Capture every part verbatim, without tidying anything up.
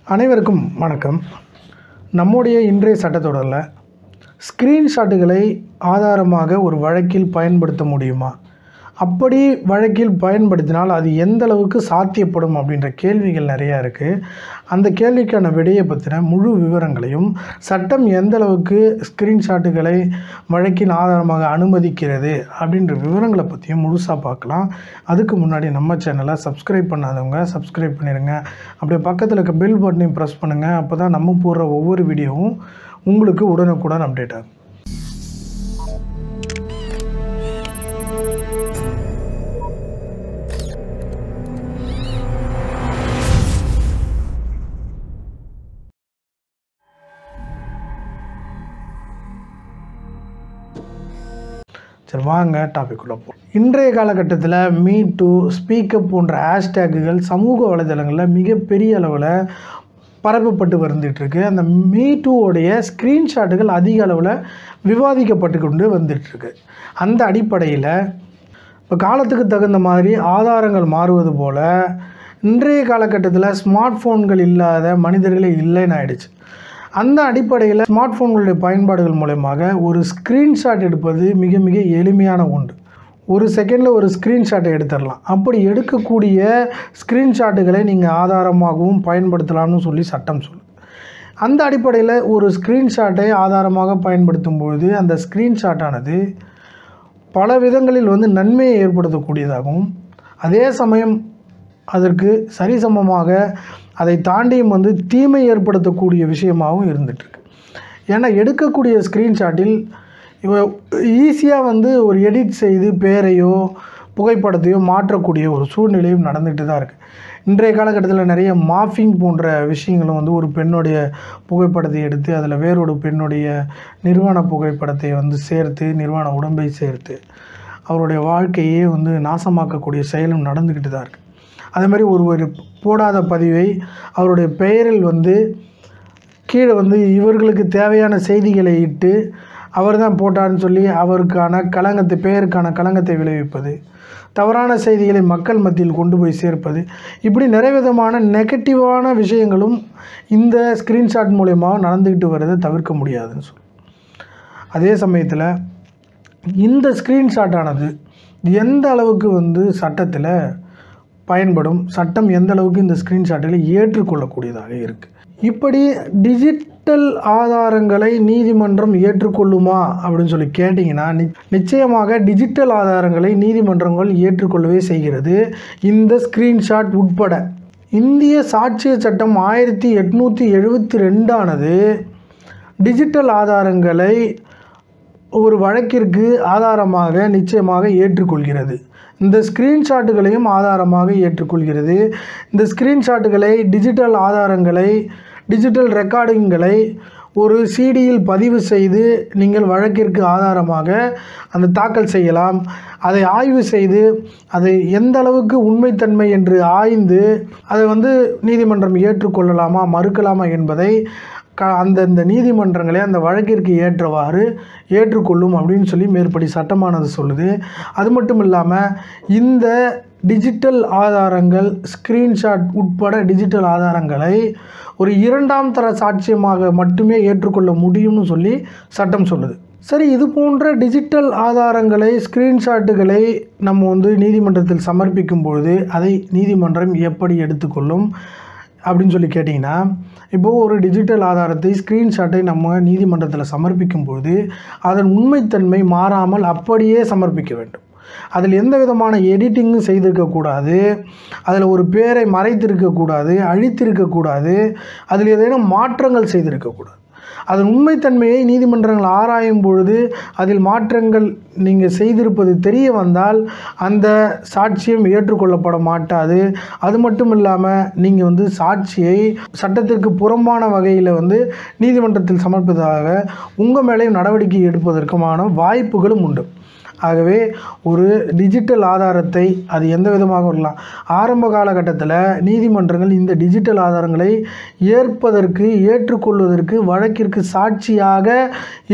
அனைவருக்கும் வணக்கம். நம்முடைய இன்றைய சட்டத்தொடரில் ஸ்க்ரீன்ஷாட்டுகளை ஆதாரமாக ஒரு வழக்கில் பயன்படுத்த முடியுமா, அப்படி வழக்கில் பயன்படுத்தினால் அது எந்த அளவுக்கு சாத்தியப்படும் அப்படின்ற கேள்விகள் நிறையா இருக்குது. அந்த கேள்விக்கான விடையை பற்றின முழு விவரங்களையும், சட்டம் எந்த அளவுக்கு ஸ்க்ரீன்ஷாட்டுகளை வழக்கின் ஆதாரமாக அனுமதிக்கிறது அப்படின்ற விவரங்களை பற்றியும் முழுசாக பார்க்கலாம். அதுக்கு முன்னாடி நம்ம சேனலை சப்ஸ்கிரைப் பண்ணாதவங்க சப்ஸ்கிரைப் பண்ணிடுங்க. அப்படியே பக்கத்தில் இருக்க பெல் பட்டனையும் ப்ரெஸ் பண்ணுங்கள். அப்போ தான் நம்ம போடுற ஒவ்வொரு வீடியோவும் உங்களுக்கு உடனுக்குடன் அப்டேட் ஆகும். சரி, வாங்க டாபிக் உள்ள போகிறோம். இன்றைய காலகட்டத்தில் மீ டூ, ஸ்பீக்கப் போன்ற ஹேஷ்டேக்குகள் சமூக வலைதளங்களில் மிகப்பெரிய அளவில் பரப்பப்பட்டு வந்துட்டுருக்கு. அந்த மீ டூவோடைய ஸ்க்ரீன்ஷாட்டுகள் அதிக அளவில் விவாதிக்கப்பட்டு கொண்டு வந்துட்டுருக்கு. அந்த அடிப்படையில் இப்போ காலத்துக்கு தகுந்த மாதிரி ஆதாரங்கள் மாறுவது போல் இன்றைய காலகட்டத்தில் ஸ்மார்ட் ஃபோன்கள் இல்லாத மனிதர்களே இல்லைன்னு ஆயிடுச்சு. அந்த அடிப்படையில் ஸ்மார்ட் ஃபோன்களுடைய பயன்பாடுகள் மூலமாக ஒரு ஸ்க்ரீன்ஷாட் எடுப்பது மிக மிக எளிமையான ஒன்று. ஒரு செகண்டில் ஒரு ஸ்க்ரீன்ஷாட்டை எடுத்துடலாம். அப்படி எடுக்கக்கூடிய ஸ்க்ரீன்ஷாட்டுகளை நீங்கள் ஆதாரமாகவும் பயன்படுத்தலாம்னு சொல்லி சட்டம் சொல்லுது. அந்த அடிப்படையில் ஒரு ஸ்க்ரீன்ஷாட்டை ஆதாரமாக பயன்படுத்தும் பொழுது அந்த ஸ்க்ரீன்ஷாட்டானது பல விதங்களில் வந்து நன்மையை ஏற்படுத்தக்கூடியதாகவும், அதே சமயம் அதற்கு சரிசமமாக அதை தாண்டியும் வந்து தீமை ஏற்படுத்தக்கூடிய விஷயமாகவும் இருந்துகிட்ருக்கு. ஏன்னா எடுக்கக்கூடிய ஸ்க்ரீன்ஷாட்டில் இவ ஈஸியாக வந்து ஒரு எடிட் செய்து பேரையோ புகைப்படத்தையோ மாற்றக்கூடிய ஒரு சூழ்நிலையும் நடந்துகிட்டு தான் இருக்குது. இன்றைய காலகட்டத்தில் நிறைய மாஃபிங் போன்ற விஷயங்களும் வந்து ஒரு பெண்ணுடைய புகைப்படத்தை எடுத்து அதில் வேறொரு பெண்ணுடைய நிர்வாண புகைப்படத்தை வந்து சேர்த்து, நிர்வாண உடம்பை சேர்த்து அவருடைய வாழ்க்கையே வந்து நாசமாக்கக்கூடிய செயலும் நடந்துக்கிட்டு தான் இருக்குது. அதே மாதிரி ஒருவர் போடாத பதிவை அவருடைய பெயரில் வந்து கீழே வந்து இவர்களுக்கு தேவையான செய்திகளை இட்டு அவர் தான் போட்டார்னு சொல்லி அவருக்கான களங்கத்தை பெயருக்கான களங்கத்தை விளைவிப்பது, தவறான செய்திகளை மக்கள் மத்தியில் கொண்டு போய் சேர்ப்பது, இப்படி நிறைய விதமான நெகட்டிவான விஷயங்களும் இந்த ஸ்க்ரீன்ஷாட் மூலமாக நடந்துக்கிட்டு வரதை தவிர்க்க முடியாதுன்னு சொல்லி, அதே சமயத்தில் இந்த ஸ்க்ரீன்ஷாட்டானது எந்த அளவுக்கு வந்து சட்டத்தில் பயன்படும், சட்டம் எந்த அளவுக்கு இந்த ஸ்க்ரீன்ஷாட்டுகளை ஏற்றுக்கொள்ளக்கூடியதாக இருக்குது. இப்படி டிஜிட்டல் ஆதாரங்களை நீதிமன்றம் ஏற்றுக்கொள்ளுமா அப்படின்னு சொல்லி கேட்டிங்கன்னா, நிச்சயமாக டிஜிட்டல் ஆதாரங்களை நீதிமன்றங்கள் ஏற்றுக்கொள்ளவே செய்கிறது, இந்த ஸ்க்ரீன்ஷாட் உட்பட. இந்திய சாட்சிய சட்டம் ஆயிரத்தி எட்நூற்றி எழுபத்தி ரெண்டானது டிஜிட்டல் ஆதாரங்களை ஒரு வழக்கிற்கு ஆதாரமாக நிச்சயமாக ஏற்றுக்கொள்கிறது. இந்த ஸ்க்ரீன்ஷாட்டுகளையும் ஆதாரமாக ஏற்றுக்கொள்கிறது. இந்த ஸ்க்ரீன்ஷாட்டுகளை, டிஜிட்டல் ஆதாரங்களை, டிஜிட்டல் ரெக்கார்டிங்களை ஒரு சிடியில் பதிவு செய்து நீங்கள் வழக்கிற்கு ஆதாரமாக அந்த தாக்கல் செய்யலாம். அதை ஆய்வு செய்து அதை எந்த அளவுக்கு உண்மைத்தன்மை என்று ஆய்ந்து அதை வந்து நீதிமன்றம் ஏற்றுக்கொள்ளலாமா மறுக்கலாமா என்பதை க அந்தந்த நீதிமன்றங்களே அந்த வழக்கிற்கு ஏற்றவாறு ஏற்றுக்கொள்ளும் அப்படின்னு சொல்லி மேற்படி சட்டமானது சொல்லுது. அது மட்டும் இல்லாமல் இந்த டிஜிட்டல் ஆதாரங்கள், ஸ்க்ரீன்ஷாட் உட்பட டிஜிட்டல் ஆதாரங்களை ஒரு இரண்டாம் தர சாட்சியமாக மட்டுமே ஏற்றுக்கொள்ள முடியும்னு சொல்லி சட்டம் சொல்லுது. சரி, இது போன்ற டிஜிட்டல் ஆதாரங்களை, ஸ்க்ரீன்ஷாட்டுகளை நம்ம வந்து நீதிமன்றத்தில் சமர்ப்பிக்கும் பொழுது அதை நீதிமன்றம் எப்படி எடுத்துக்கொள்ளும் அப்படின்னு சொல்லி கேட்டிங்கன்னா, இப்போது ஒரு டிஜிட்டல் ஆதாரத்தை, ஸ்க்ரீன்ஷாட்டை நம்ம நீதிமன்றத்தில் சமர்ப்பிக்கும்போது அதன் உண்மைத்தன்மை மாறாமல் அப்படியே சமர்ப்பிக்க வேண்டும். அதில் எந்த விதமான எடிட்டிங்கும் செய்திருக்கக்கூடாது, அதில் ஒரு பேரை மறைத்திருக்கக்கூடாது, அழித்திருக்கக்கூடாது, அதில் ஏதேனும் மாற்றங்கள் செய்திருக்கக்கூடாது. அதன் உண்மைத்தன்மையை நீதிமன்றங்கள் ஆராயும் பொழுது அதில் மாற்றங்கள் நீங்கள் செய்திருப்பது தெரிய வந்தால் அந்த சாட்சியம் ஏற்றுக்கொள்ளப்பட மாட்டாது. அது மட்டும் இல்லாமல் நீங்கள் வந்து சாட்சியை சட்டத்திற்கு புறம்பான வகையில் வந்து நீதிமன்றத்தில் சமர்ப்பதாக உங்கள் மேலேயும் நடவடிக்கை எடுப்பதற்குமான வாய்ப்புகளும் உண்டு. ஆகவே ஒரு டிஜிட்டல் ஆதாரத்தை அது எந்த விதமாக வரலாம். ஆரம்ப காலகட்டத்தில் நீதிமன்றங்கள் இந்த டிஜிட்டல் ஆதாரங்களை ஏற்பதற்கு, ஏற்றுக்கொள்வதற்கு, வழக்கிற்கு சாட்சியாக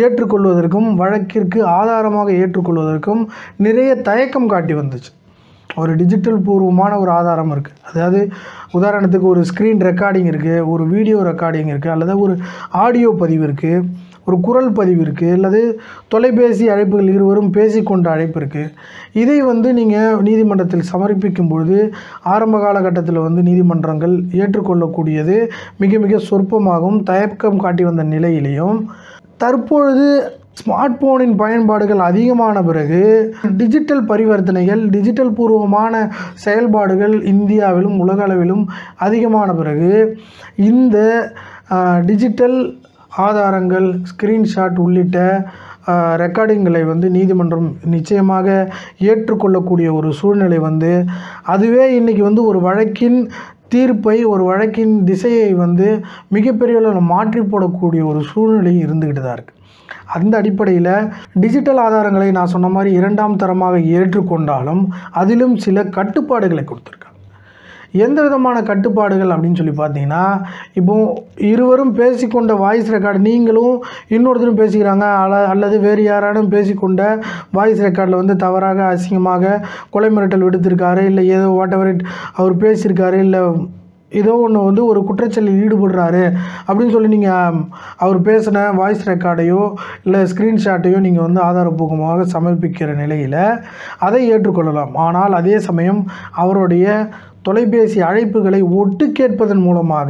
ஏற்றுக்கொள்வதற்கும், வழக்கிற்கு ஆதாரமாக ஏற்றுக்கொள்வதற்கும் நிறைய தயக்கம் காட்டி வந்துச்சு. ஒரு டிஜிட்டல் பூர்வமான ஒரு ஆதாரம் இருக்குது. அதாவது உதாரணத்துக்கு ஒரு ஸ்க்ரீன் ரெக்கார்டிங் இருக்குது, ஒரு வீடியோ ரெக்கார்டிங் இருக்குது, அல்லது ஒரு ஆடியோ பதிவு இருக்குது, ஒரு குரல் பதிவு இருக்குது, அல்லது தொலைபேசி அழைப்புகள் இருவரும் பேசிக்கொண்ட அழைப்பு இருக்குது. இதை வந்து நீங்கள் நீதிமன்றத்தில் சமர்ப்பிக்கும் பொழுது ஆரம்ப காலகட்டத்தில் வந்து நீதிமன்றங்கள் ஏற்றுக்கொள்ளக்கூடியது மிக மிக சொற்பமாகவும் தயக்கம் காட்டி வந்த நிலையிலையும் தற்பொழுது ஸ்மார்ட் ஃபோனின் பயன்பாடுகள் அதிகமான பிறகு டிஜிட்டல் பரிவர்த்தனைகள், டிஜிட்டல் பூர்வமான செயல்பாடுகள் இந்தியாவிலும் உலக அளவிலும் அதிகமான பிறகு இந்த டிஜிட்டல் ஆதாரங்கள், ஸ்க்ரீன்ஷாட் உள்ளிட்ட ரெக்கார்டிங்களை வந்து நீதிமன்றம் நிச்சயமாக ஏற்றுக்கொள்ளக்கூடிய ஒரு சூழ்நிலை வந்து அதுவே இன்றைக்கி வந்து ஒரு வழக்கின் தீர்ப்பை, ஒரு வழக்கின் திசையை வந்து மிகப்பெரிய அளவில் மாற்றி போடக்கூடிய ஒரு சூழ்நிலை இருந்துக்கிட்டு தான் இருக்குது. அந்த அடிப்படையில் டிஜிட்டல் ஆதாரங்களை நான் சொன்ன மாதிரி இரண்டாம் தரமாக ஏற்றுக்கொண்டாலும் அதிலும் சில கட்டுப்பாடுகளை கொடுத்துருக்காங்க. எந்த விதமான கட்டுப்பாடுகள் அப்படின்னு சொல்லி பார்த்தீங்கன்னா, இப்போது இருவரும் பேசிக்கொண்ட வாய்ஸ் ரெக்கார்டு நீங்களும் இன்னொருத்தரும் பேசிக்கிறாங்க, அல்ல அல்லது வேறு யாராலும் பேசிக்கொண்ட வாய்ஸ் ரெக்கார்டில் வந்து தவறாக அசிங்கமாக கொலை மிரட்டல் விடுத்திருக்காரு, இல்லை ஏதோ வாட் எவர் இட் அவர் பேசியிருக்காரு, இல்லை ஏதோ ஒன்று வந்து ஒரு குற்றச்செயலில் ஈடுபடுறாரு அப்படின்னு சொல்லி நீங்கள் அவர் பேசின வாய்ஸ் ரெக்கார்டையோ இல்லை ஸ்க்ரீன்ஷாட்டையோ நீங்கள் வந்து ஆதாரப்பூர்வமாக சமர்ப்பிக்கிற நிலையில் அதை ஏற்றுக்கொள்ளலாம். ஆனால் அதே சமயம் அவருடைய தொலைபேசி அழைப்புகளை ஒட்டு கேட்பதன் மூலமாக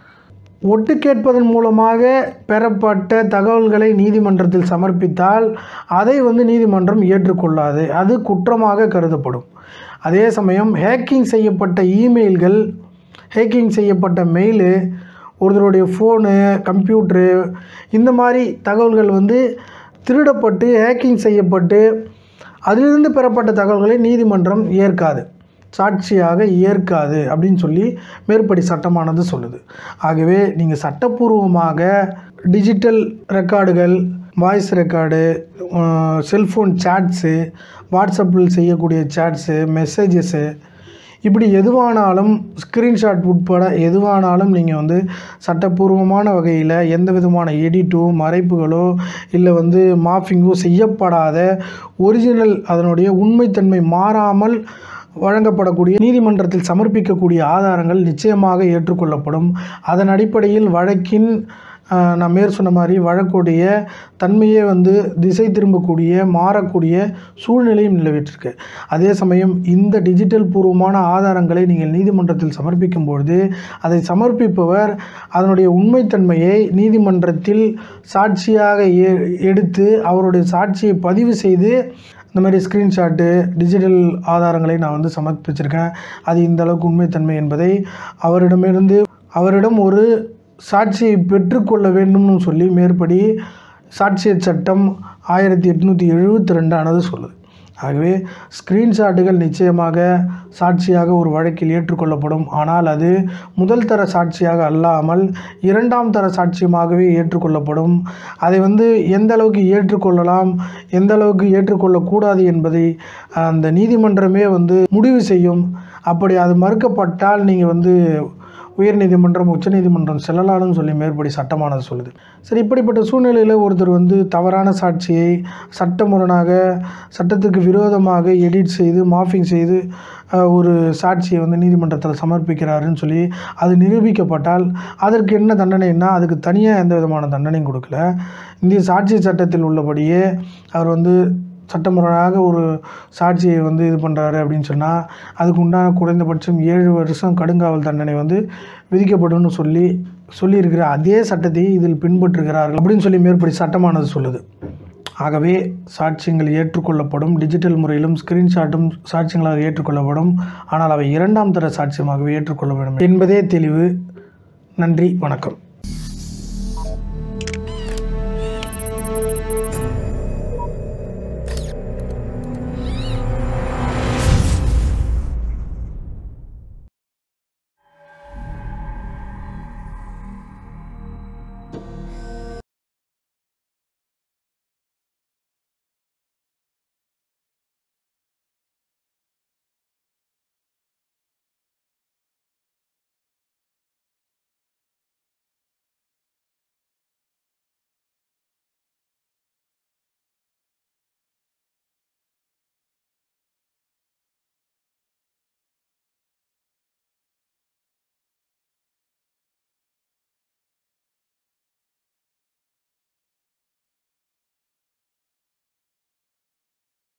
ஒட்டு கேட்பதன் மூலமாக பெறப்பட்ட தகவல்களை நீதிமன்றத்தில் சமர்ப்பித்தால் அதை வந்து நீதிமன்றம் ஏற்றுக்கொள்ளாது, அது குற்றமாக கருதப்படும். அதே சமயம் ஹேக்கிங் செய்யப்பட்ட இமெயில்கள், ஹேக்கிங் செய்யப்பட்ட மெயிலு, ஒருத்தருடைய ஃபோனு, கம்ப்யூட்ரு, இந்த மாதிரி தகவல்கள் வந்து திருடப்பட்டு ஹேக்கிங் செய்யப்பட்டு அதிலிருந்து பெறப்பட்ட தகவல்களை நீதிமன்றம் ஏற்காது, சாட்சியாக ஏற்காது அப்படின்னு சொல்லி மேற்படி சட்டமானது சொல்லுது. ஆகவே நீங்கள் சட்டப்பூர்வமாக டிஜிட்டல் ரெக்கார்டுகள், வாய்ஸ் ரெக்கார்டு, செல்ஃபோன் சாட்ஸு, வாட்ஸ்அப்பில் செய்யக்கூடிய சாட்ஸு, மெசேஜஸ்ஸு, இப்படி எதுவானாலும் ஸ்க்ரீன்ஷாட் உட்பட எதுவானாலும் நீங்கள் வந்து சட்டப்பூர்வமான வகையில் எந்த விதமான எடிட்டோ மறைப்புகளோ இல்லை வந்து மாஃபிங்கோ செய்யப்படாத ஒரிஜினல் அதனுடைய உண்மைத்தன்மை மாறாமல் வழங்கப்படக்கூடிய நீதிமன்றத்தில் சமர்ப்பிக்கக்கூடிய ஆதாரங்கள் நிச்சயமாக ஏற்றுக்கொள்ளப்படும். அதன் அடிப்படையில் வழக்கின் நான் மேற் சொன்ன மாதிரி வழக்குடைய தன்மையே வந்து திசை திரும்பக்கூடிய மாறக்கூடிய சூழ்நிலையும் நிலவிட்டிருக்கு. அதே சமயம் இந்த டிஜிட்டல் பூர்வமான ஆதாரங்களை நீங்கள் நீதிமன்றத்தில் சமர்ப்பிக்கும் பொழுது அதை சமர்ப்பிப்பவர் அதனுடைய உண்மைத்தன்மையை நீதிமன்றத்தில் சாட்சியாக ஏ எடுத்து அவருடைய சாட்சியை பதிவு செய்து இந்த மாதிரி ஸ்க்ரீன்ஷாட்டு, டிஜிட்டல் ஆதாரங்களை நான் வந்து சமர்ப்பிச்சிருக்கேன், அது இந்த அளவுக்கு உண்மைத்தன்மை என்பதை அவரிடமிருந்து அவரிடம் ஒரு சாட்சியை பெற்றுக்கொள்ள வேண்டும்னு சொல்லி மேற்படி சாட்சிய சட்டம் ஆயிரத்தி எட்நூற்றி எழுபத்தி ரெண்டு ஆனது சொல்லுது. ஆகவே ஸ்க்ரீன்ஷாட்டுகள் நிச்சயமாக சாட்சியாக ஒரு வழக்கில் ஏற்றுக்கொள்ளப்படும். ஆனால் அது முதல் தர சாட்சியாக அல்லாமல் இரண்டாம் தர சாட்சியமாகவே ஏற்றுக்கொள்ளப்படும். அதை வந்து எந்த அளவுக்கு ஏற்றுக்கொள்ளலாம், எந்த அளவுக்கு ஏற்றுக்கொள்ளக்கூடாது என்பதை அந்த நீதிமன்றமே வந்து முடிவு செய்யும். அப்படி அது மறுக்கப்பட்டால் நீங்கள் வந்து உயர்நீதிமன்றம், உச்சநீதிமன்றம் செல்லலாம்னு சொல்லி மேற்படி சட்டமானது சொல்லுது. சரி, இப்படிப்பட்ட சூழ்நிலையில் ஒருத்தர் வந்து தவறான சாட்சியை சட்டமுரணாக சட்டத்துக்கு விரோதமாக எடிட் செய்து மாஃபிங் செய்து ஒரு சாட்சியை வந்து நீதிமன்றத்தில் சமர்ப்பிக்கிறாருன்னு சொல்லி அது நிரூபிக்கப்பட்டால் அதற்கு என்ன தண்டனைன்னா, அதுக்கு தனியாக எந்த விதமான தண்டனையும் கொடுக்கல. இந்திய சாட்சி சட்டத்தில் உள்ளபடியே அவர் வந்து சட்டமுறையாக ஒரு சாட்சியை வந்து இது பண்ணுறாரு அப்படின்னு சொன்னால் அதுக்கு உண்டான குறைந்தபட்சம் ஏழு வருஷம் கடுங்காவல் தண்டனை வந்து விதிக்கப்படும் சொல்லி சொல்லியிருக்கிற அதே சட்டத்தை இதில் பின்பற்றுகிறார்கள் அப்படின்னு சொல்லி மேற்படி சட்டமானது சொல்லுது. ஆகவே சாட்சியங்கள் ஏற்றுக்கொள்ளப்படும், டிஜிட்டல் முறையிலும் ஸ்க்ரீன்ஷாட்டும் சாட்சியங்களாக ஏற்றுக்கொள்ளப்படும். ஆனால் அவை இரண்டாம் தர சாட்சியமாகவே ஏற்றுக்கொள்ள வேண்டும் என்பதே தெளிவு. நன்றி, வணக்கம்.